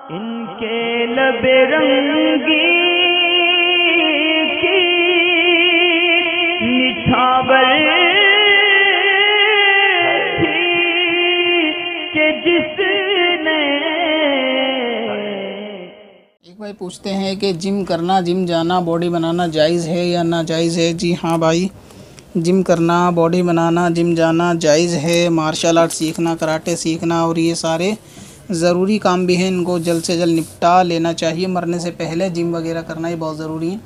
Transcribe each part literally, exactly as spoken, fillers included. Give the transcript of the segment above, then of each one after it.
इनके लबे रंगी की निछावर थी कि जिसने। एक भाई पूछते हैं कि जिम करना, जिम जाना, बॉडी बनाना जायज़ है या ना जायज़ है। जी हाँ भाई, जिम करना, बॉडी बनाना, जिम जाना जायज़ है। मार्शल आर्ट सीखना, कराटे सीखना और ये सारे ज़रूरी काम भी हैं, इनको जल्द से जल्द निपटा लेना चाहिए। मरने से पहले जिम वगैरह करना ही बहुत ज़रूरी है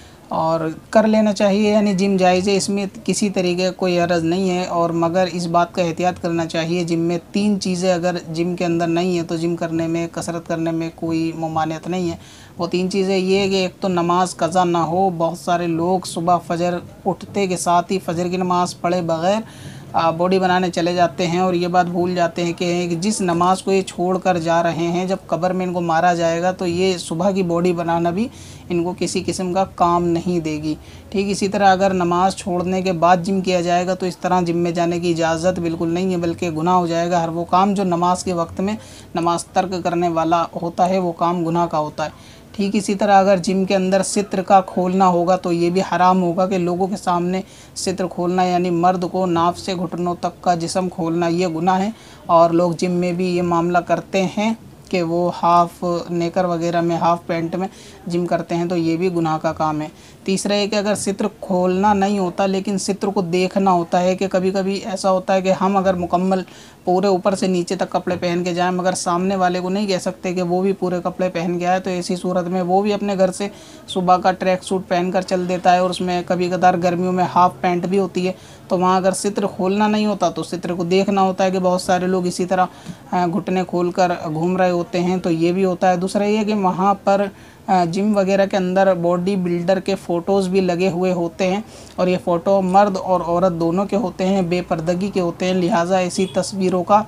और कर लेना चाहिए। यानी जिम जायज़ है, इसमें किसी तरीके का कोई हर्ज नहीं है। और मगर इस बात का एहतियात करना चाहिए, जिम में तीन चीज़ें अगर जिम के अंदर नहीं है तो जिम करने में, कसरत करने में कोई ममानियत नहीं है। वो तीन चीज़ें ये है कि एक तो नमाज कज़ा ना हो। बहुत सारे लोग सुबह फजर उठते के साथ ही फजर की नमाज़ पढ़े बग़ैर बॉडी बनाने चले जाते हैं और ये बात भूल जाते हैं कि जिस नमाज को ये छोड़ कर जा रहे हैं, जब कब्र में इनको मारा जाएगा तो ये सुबह की बॉडी बनाना भी इनको किसी किस्म का काम नहीं देगी। ठीक इसी तरह अगर नमाज़ छोड़ने के बाद जिम किया जाएगा तो इस तरह जिम में जाने की इजाज़त बिल्कुल नहीं है, बल्कि गुनाह हो जाएगा। हर वो काम जो नमाज के वक्त में नमाज तर्क करने वाला होता है वो काम गुनाह का होता है। ठीक इसी तरह अगर जिम के अंदर सित्र का खोलना होगा तो ये भी हराम होगा कि लोगों के सामने सित्र खोलना, यानी मर्द को नाफ से घुटनों तक का जिस्म खोलना, ये गुनाह है। और लोग जिम में भी ये मामला करते हैं कि वो हाफ़ नेकर वगैरह में, हाफ़ पैंट में जिम करते हैं, तो ये भी गुनाह का काम है। तीसरा है कि अगर सित्र खोलना नहीं होता लेकिन सित्र को देखना होता है, कि कभी कभी ऐसा होता है कि हम अगर मुकम्मल पूरे ऊपर से नीचे तक कपड़े पहन के जाएं मगर सामने वाले को नहीं कह सकते कि वो भी पूरे कपड़े पहन के आए, तो ऐसी सूरत में वो भी अपने घर से सुबह का ट्रैक सूट पहन कर चल देता है और उसमें कभी कदार गर्मियों में हाफ़ पैंट भी होती है। तो वहाँ अगर सित्र खोलना नहीं होता तो सित्र को देखना होता है कि बहुत सारे लोग इसी तरह घुटने खोल कर घूम रहे होते हैं, तो ये भी होता है। दूसरा ये कि वहाँ पर जिम वगैरह के अंदर बॉडी बिल्डर के फ़ोटोज़ भी लगे हुए होते हैं और ये फ़ोटो मर्द और औरत दोनों के होते हैं, बेपर्दगी के होते हैं, लिहाजा ऐसी तस्वीरों का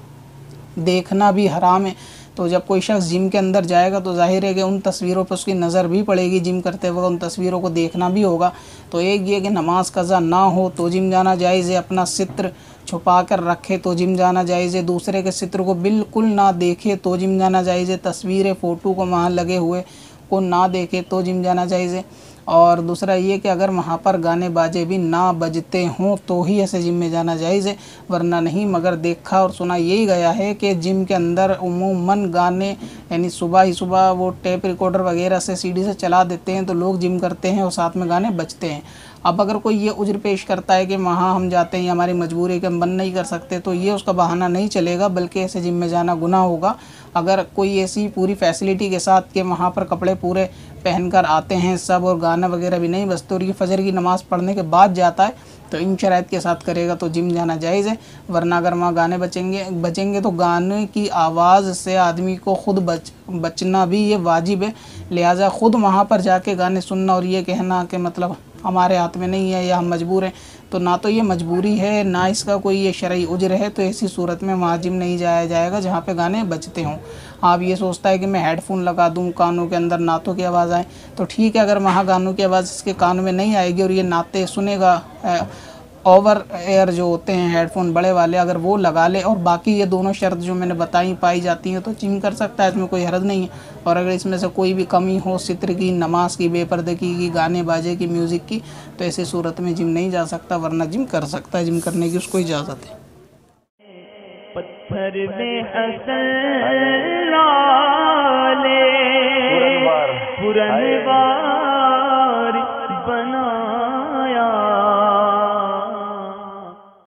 देखना भी हराम है। तो जब कोई शख्स जिम के अंदर जाएगा तो जाहिर है कि उन तस्वीरों पर उसकी नज़र भी पड़ेगी, जिम करते वक्त उन तस्वीरों को देखना भी होगा। तो एक ये कि नमाज कज़ा ना हो तो जिम जाना जायज़ है, अपना सित्र छुपा कर रखे तो जिम जाना जायज़ है, दूसरे के सित्र को बिल्कुल ना देखे तो जिम जाना जायज़ है, तस्वीरें फ़ोटो को वहाँ लगे हुए को ना देखे तो जिम जाना जायज़ है। और दूसरा ये कि अगर वहाँ पर गाने बाजे भी ना बजते हों तो ही ऐसे जिम में जाना जायज़ है, वरना नहीं। मगर देखा और सुना यही गया है कि जिम के अंदर उमूमन गाने, यानी सुबह ही सुबह वो टेप रिकॉर्डर वगैरह से सीडी से चला देते हैं तो लोग जिम करते हैं और साथ में गाने बजते हैं। अब अगर कोई ये उज्र पेश करता है कि वहाँ हम जाते हैं, हमारी मजबूरी है कि हम बंद नहीं कर सकते, तो ये उसका बहाना नहीं चलेगा, बल्कि ऐसे जिम में जाना गुनाह होगा। अगर कोई ऐसी पूरी फैसिलिटी के साथ कि वहाँ पर कपड़े पूरे पहनकर आते हैं सब और गाना वगैरह भी नहीं बजते और ये फजर की नमाज़ पढ़ने के बाद जाता है तो इन शराइत के साथ करेगा तो जिम जाना जायज़ है। वरना अगर वहाँ गाने बचेंगे बचेंगे तो गाने की आवाज़ से आदमी को ख़ुद बच बचना भी ये वाजिब है। लिहाजा ख़ुद वहाँ पर जाके गाने सुनना और ये कहना कि मतलब हमारे हाथ में नहीं है या हम मजबूर हैं, तो ना तो ये मजबूरी है ना इसका कोई ये शरई उज्र है। तो ऐसी सूरत में वहाँ जिम नहीं जाया जाएगा जहाँ पे गाने बजते हों। आप ये सोचता है कि मैं हेडफोन लगा दूँ, कानों के अंदर नातों की आवाज़ आए, तो ठीक है, अगर वहाँ गानों की आवाज़ इसके कानों में नहीं आएगी और ये नाते सुनेगा, ओवर एयर जो होते हैं हेडफोन बड़े वाले, अगर वो लगा ले और बाकी ये दोनों शर्त जो मैंने बताई पाई जाती हैं तो जिम कर सकता है, इसमें कोई हर्ज नहीं है। और अगर इसमें से कोई भी कमी हो, सित्र की, नमाज की, बेपर्दगी की, गाने बाजे की, म्यूज़िक की, तो ऐसी सूरत में जिम नहीं जा सकता, वरना जिम कर सकता है, जिम करने की उसको इजाज़त है। पत्थर में हसन लाले पुरनवार